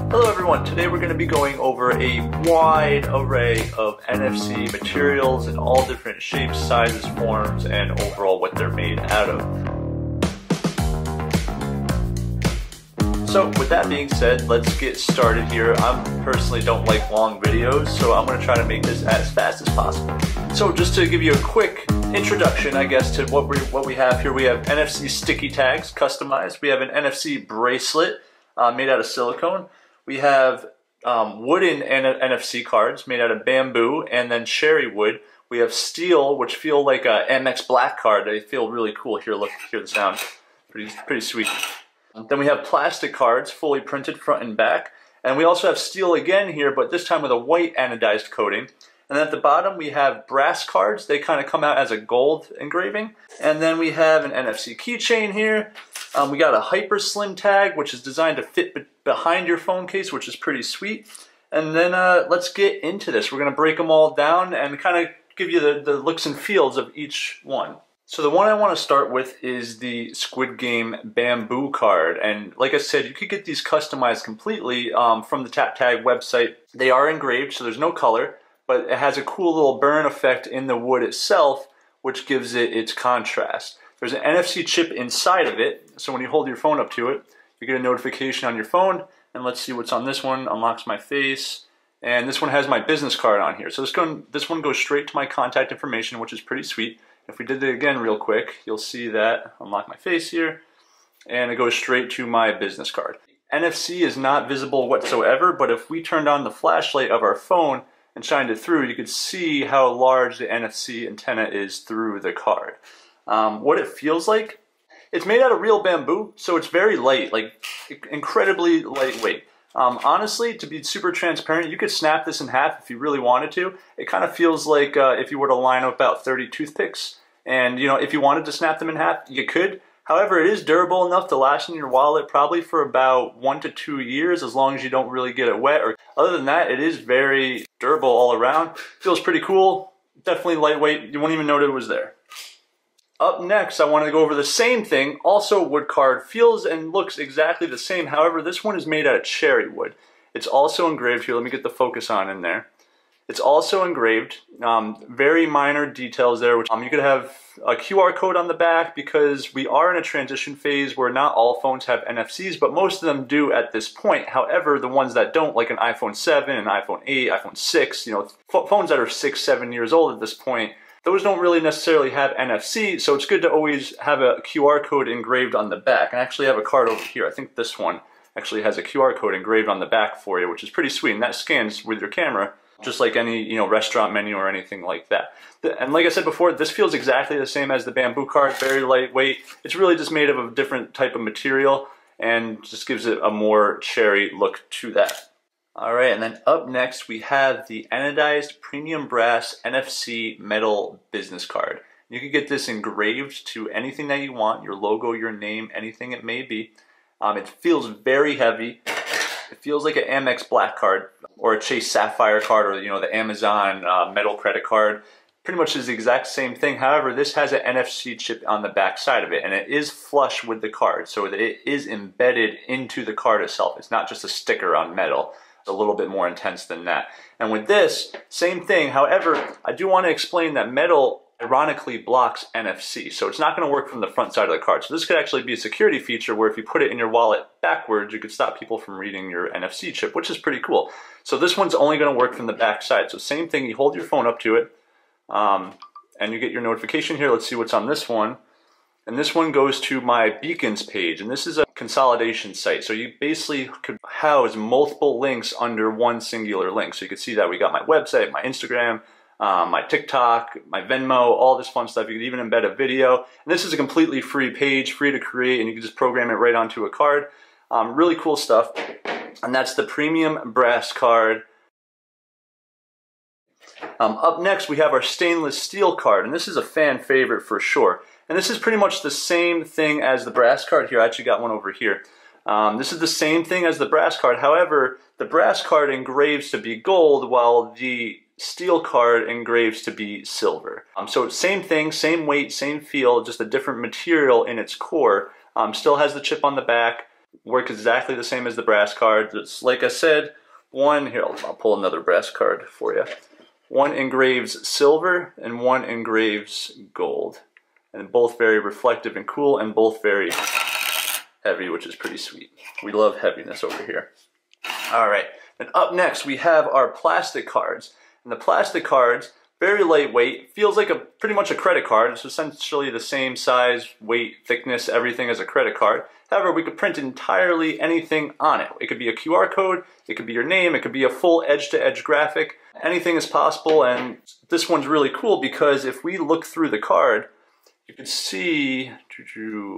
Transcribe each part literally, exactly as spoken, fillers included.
Hello everyone, today we're going to be going over a wide array of N F C materials in all different shapes, sizes, forms, and overall what they're made out of. So with that being said, let's get started here. I personally don't like long videos, so I'm going to try to make this as fast as possible. So just to give you a quick introduction, I guess, to what we, what we have here, we have N F C sticky tags, customized. We have an N F C bracelet uh, made out of silicone. We have um, wooden N F C cards made out of bamboo and then cherry wood. We have steel, which feel like a M X black card. They feel really cool. Here, look, hear the sound. Pretty, pretty sweet. Then we have plastic cards, fully printed front and back. And we also have steel again here, but this time with a white anodized coating. And then at the bottom we have brass cards. They kind of come out as a gold engraving. And then we have an N F C keychain here. Um, we got a hyper slim tag, which is designed to fit be behind your phone case, which is pretty sweet. And then uh, let's get into this. We're going to break them all down and kind of give you the, the looks and feels of each one. So the one I want to start with is the Squid Game bamboo card. And like I said, you could get these customized completely um, from the Tap Tag website. They are engraved, so there's no color, but it has a cool little burn effect in the wood itself, which gives it its contrast. There's an N F C chip inside of it, so when you hold your phone up to it, you get a notification on your phone, and let's see what's on this one. Unlocks my face, and this one has my business card on here. So this, going, this one goes straight to my contact information, which is pretty sweet. If we did it again real quick, you'll see that, unlock my face here, and it goes straight to my business card. N F C is not visible whatsoever, but if we turned on the flashlight of our phone and shined it through, you could see how large the N F C antenna is through the card. Um, what it feels like, it's made out of real bamboo, so it's very light, like incredibly lightweight. Um, honestly, to be super transparent, you could snap this in half if you really wanted to. It kind of feels like uh, if you were to line up about thirty toothpicks, and you know, if you wanted to snap them in half, you could. However, it is durable enough to last in your wallet probably for about one to two years, as long as you don't really get it wet. Or other than that, it is very durable all around. Feels pretty cool. Definitely lightweight. You won't even know that it was there. Up next, I want to go over the same thing, also wood card. Feels and looks exactly the same. However, this one is made out of cherry wood. It's also engraved here. Let me get the focus on in there. It's also engraved. Um, very minor details there. Which, um, you could have a Q R code on the back because we are in a transition phase where not all phones have N F Cs, but most of them do at this point. However, the ones that don't, like an iPhone seven, an iPhone eight, iPhone six, you know, phones that are six, seven years old at this point, those don't really necessarily have N F C, so it's good to always have a Q R code engraved on the back. I actually have a card over here. I think this one actually has a Q R code engraved on the back for you, which is pretty sweet, and that scans with your camera, just like any, you know, restaurant menu or anything like that. And like I said before, this feels exactly the same as the bamboo card, very lightweight. It's really just made of a different type of material and just gives it a more cherry look to that. Alright, and then up next we have the Anodized Premium Brass N F C Metal Business Card. You can get this engraved to anything that you want, your logo, your name, anything it may be. Um, it feels very heavy. It feels like an Amex Black card or a Chase Sapphire card, or you know, the Amazon uh, metal credit card. Pretty much is the exact same thing. However, this has an N F C chip on the back side of it, and it is flush with the card, so that it is embedded into the card itself. It's not just a sticker on metal. A little bit more intense than that. And with this, same thing. However, I do want to explain that metal ironically blocks N F C, so it's not going to work from the front side of the card. So this could actually be a security feature where if you put it in your wallet backwards, you could stop people from reading your N F C chip, which is pretty cool. So this one's only going to work from the back side. So same thing, you hold your phone up to it, um, and you get your notification here. Let's see what's on this one. And this one goes to my beacons page, and this is a consolidation site. So you basically could house multiple links under one singular link. So you can see that we got my website, my Instagram, um, my TikTok, my Venmo, all this fun stuff. You could even embed a video. And this is a completely free page, free to create, and you can just program it right onto a card. Um, really cool stuff. And that's the Premium Brass Card. Um, up next, we have our stainless steel card, and this is a fan favorite for sure. And this is pretty much the same thing as the brass card here. I actually got one over here. Um, this is the same thing as the brass card. However, the brass card engraves to be gold, while the steel card engraves to be silver. Um, so same thing, same weight, same feel, just a different material in its core. Um, still has the chip on the back. work exactly the same as the brass cards. It's like I said, one, here, I'll, I'll pull another brass card for you. One engraves silver and one engraves gold. And both very reflective and cool, and both very heavy, which is pretty sweet. We love heaviness over here. All right, and up next we have our plastic cards. And the plastic cards, very lightweight, feels like a pretty much a credit card. It's essentially the same size, weight, thickness, everything as a credit card. However, we could print entirely anything on it. It could be a Q R code, it could be your name, it could be a full edge-to-edge graphic. Anything is possible, and this one's really cool because if we look through the card, you can see, it's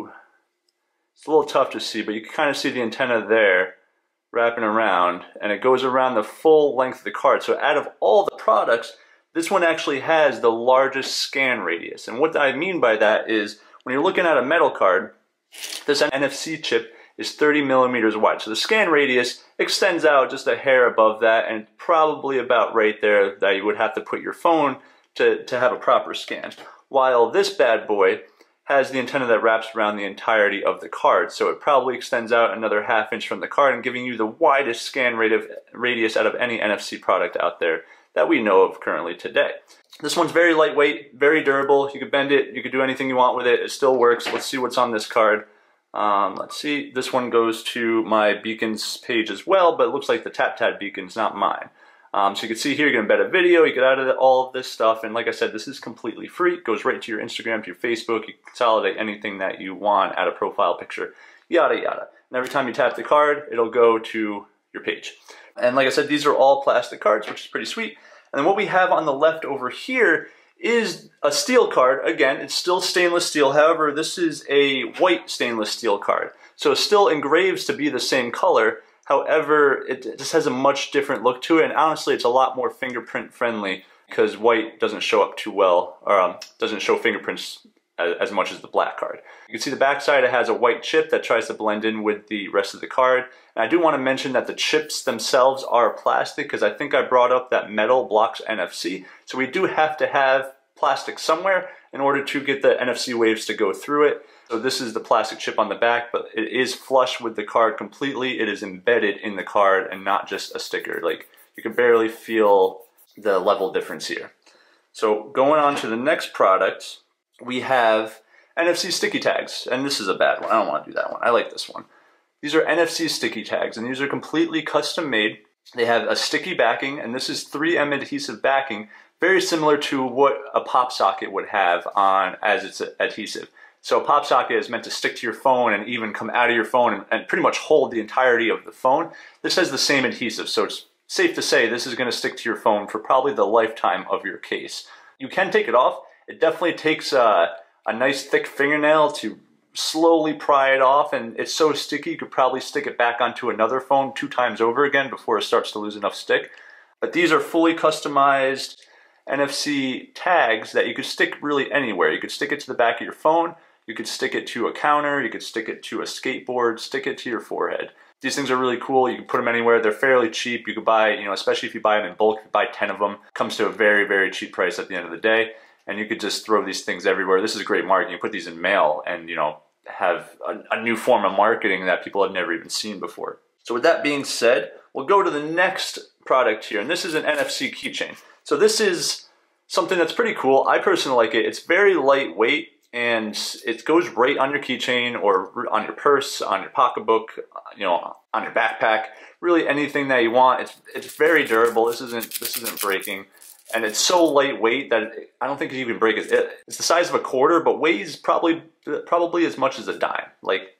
a little tough to see, but you can kind of see the antenna there wrapping around, and it goes around the full length of the card. So out of all the products, this one actually has the largest scan radius. And what I mean by that is when you're looking at a metal card, this N F C chip is thirty millimeters wide. So the scan radius extends out just a hair above that, and probably about right there that you would have to put your phone to, to have a proper scan. While this bad boy has the antenna that wraps around the entirety of the card. So it probably extends out another half inch from the card and giving you the widest scan radius out of any N F C product out there that we know of currently today. This one's very lightweight, very durable. You could bend it, you could do anything you want with it. It still works. Let's see what's on this card. Um, let's see, this one goes to my beacons page as well, but it looks like the TapTap beacon's not mine. Um, so you can see here, you can embed a video, you get out of the, all of this stuff, and like I said, this is completely free. It goes right to your Instagram, to your Facebook. You can consolidate anything that you want, add a profile picture, yada yada. And every time you tap the card, it'll go to your page. And like I said, these are all plastic cards, which is pretty sweet. And then what we have on the left over here is a steel card. Again, it's still stainless steel. However, this is a white stainless steel card. So it still engraves to be the same color. However, it just has a much different look to it, and honestly, it's a lot more fingerprint friendly because white doesn't show up too well, or um, doesn't show fingerprints as, as much as the black card. You can see the back side, it has a white chip that tries to blend in with the rest of the card. And I do want to mention that the chips themselves are plastic because I think I brought up that metal blocks N F C. So we do have to have plastic somewhere in order to get the N F C waves to go through it. So this is the plastic chip on the back, but it is flush with the card completely. It is embedded in the card and not just a sticker. Like, you can barely feel the level difference here. So going on to the next product, we have N F C sticky tags. And this is a bad one. I don't want to do that one. I like this one. These are N F C sticky tags, and these are completely custom made. They have a sticky backing, and this is three M adhesive backing, very similar to what a pop socket would have on as its adhesive. So a pop socket is meant to stick to your phone and even come out of your phone and, and pretty much hold the entirety of the phone. This has the same adhesive, so it's safe to say this is going to stick to your phone for probably the lifetime of your case. You can take it off. It definitely takes a, a nice thick fingernail to slowly pry it off, and it's so sticky you could probably stick it back onto another phone two times over again before it starts to lose enough stick. But these are fully customized N F C tags that you could stick really anywhere. You could stick it to the back of your phone, you could stick it to a counter, you could stick it to a skateboard, stick it to your forehead. These things are really cool. You can put them anywhere. They're fairly cheap. You could buy, you know, especially if you buy them in bulk, if you buy ten of them, it comes to a very, very cheap price at the end of the day. And you could just throw these things everywhere. This is great marketing. You put these in mail and, you know, have a, a new form of marketing that people have never even seen before. So with that being said, we'll go to the next product here. And this is an N F C keychain. So this is something that's pretty cool. I personally like it. It's very lightweight, and it goes right on your keychain or on your purse, on your pocketbook, you know, on your backpack, really anything that you want. It's it's very durable. This isn't this isn't breaking, and it's so lightweight that I don't think it even breaks. It, it's the size of a quarter, but weighs probably probably as much as a dime. Like,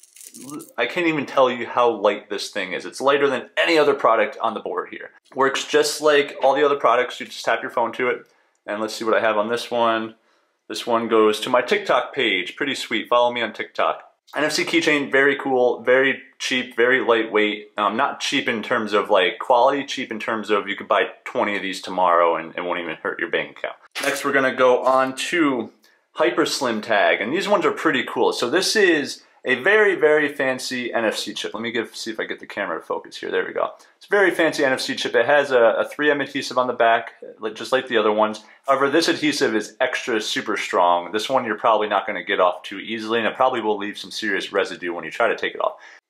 I can't even tell you how light this thing is. It's lighter than any other product on the board here. Works just like all the other products. You just tap your phone to it. And let's see what I have on this one. This one goes to my TikTok page. Pretty sweet. Follow me on TikTok. N F C keychain, very cool, very cheap, very lightweight. Um, not cheap in terms of like quality, cheap in terms of you could buy twenty of these tomorrow and it won't even hurt your bank account. Next, we're gonna go on to Hyper Slim Tag, and these ones are pretty cool. So this is a very, very fancy N F C chip. Let me give, see if I get the camera to focus here. There we go. It's a very fancy N F C chip. It has a, a three M adhesive on the back, just like the other ones. However, this adhesive is extra super strong. This one you're probably not going to get off too easily, and it probably will leave some serious residue when you try to take it off.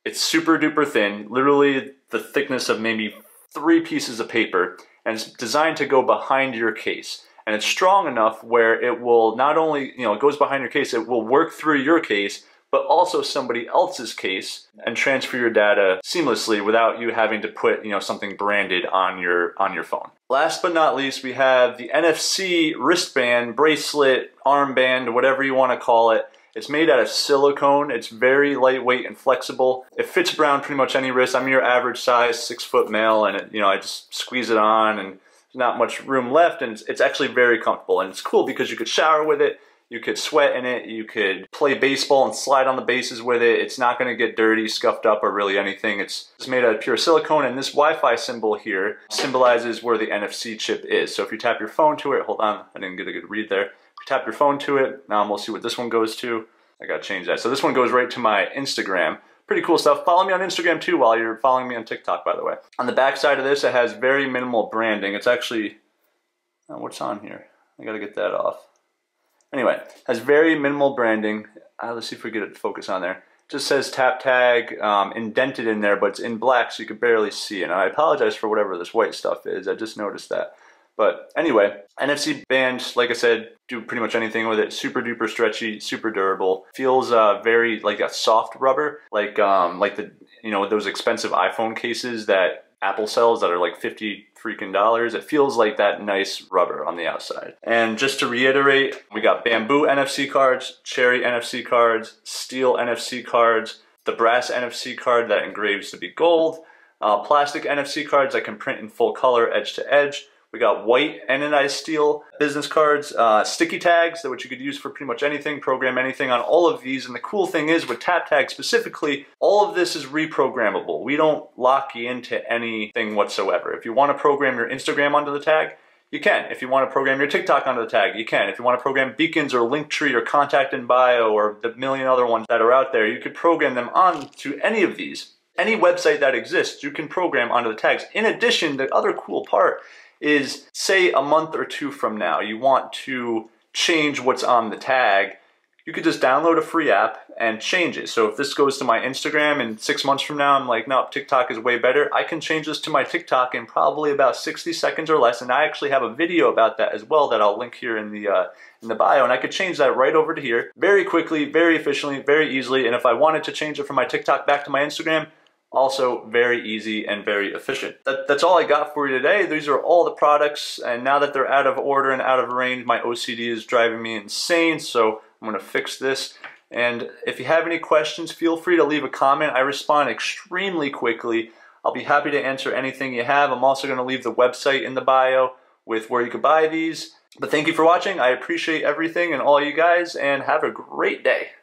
It's super duper thin, literally the thickness of maybe three pieces of paper, and it's designed to go behind your case. And it's strong enough where it will not only, you know, it goes behind your case, it will work through your case, but also somebody else's case and transfer your data seamlessly without you having to put, you know, something branded on your on your phone. Last but not least, we have the N F C wristband, bracelet, armband, whatever you want to call it. It's made out of silicone. It's very lightweight and flexible. It fits around pretty much any wrist. I'm your average size, six foot male, and it, you know, I just squeeze it on, and there's not much room left, and it's, it's actually very comfortable. And it's cool because you could shower with it, you could sweat in it, you could play baseball and slide on the bases with it. It's not going to get dirty, scuffed up, or really anything. It's just made out of pure silicone, and this Wi-Fi symbol here symbolizes where the N F C chip is. So if you tap your phone to it, hold on, I didn't get a good read there. Tap your phone to it. Now we'll see what this one goes to. I gotta change that. So this one goes right to my Instagram. Pretty cool stuff. Follow me on Instagram too while you're following me on TikTok, by the way. On the back side of this, it has very minimal branding. It's actually, oh, what's on here? I gotta get that off. Anyway, has very minimal branding. Uh, let's see if we get it to focus on there. It just says tap tag, um, indented in there, but it's in black so you can barely see it. And I apologize for whatever this white stuff is. I just noticed that. But anyway, N F C band, like I said, do pretty much anything with it. Super duper stretchy, super durable. Feels uh, very like a soft rubber, like um, like the you know those expensive iPhone cases that Apple sells that are like fifty freaking dollars. It feels like that nice rubber on the outside. And just to reiterate, we got bamboo N F C cards, cherry N F C cards, steel N F C cards, the brass N F C card that engraves to be gold, uh, plastic N F C cards that can print in full color, edge to edge. We got white anodized steel business cards, uh, sticky tags, that which you could use for pretty much anything, program anything on all of these. And the cool thing is with tap tag specifically, all of this is reprogrammable. We don't lock you into anything whatsoever. If you want to program your Instagram onto the tag, you can. If you want to program your TikTok onto the tag, you can. If you want to program beacons or Linktree or contact in bio or the million other ones that are out there, you could program them onto any of these. Any website that exists, you can program onto the tags. In addition, the other cool part is, say a month or two from now, you want to change what's on the tag, you could just download a free app and change it. So if this goes to my Instagram and six months from now I'm like, no, TikTok is way better, I can change this to my TikTok in probably about sixty seconds or less, and I actually have a video about that as well that I'll link here in the uh, in the bio, and I could change that right over to here very quickly, very efficiently, very easily. And if I wanted to change it from my TikTok back to my Instagram, also very easy and very efficient. That, that's all I got for you today. These are all the products, and now that they're out of order and out of range, my O C D is driving me insane, so I'm gonna fix this. And if you have any questions, feel free to leave a comment. I respond extremely quickly. I'll be happy to answer anything you have. I'm also gonna leave the website in the bio with where you can buy these. But thank you for watching. I appreciate everything and all you guys, and have a great day.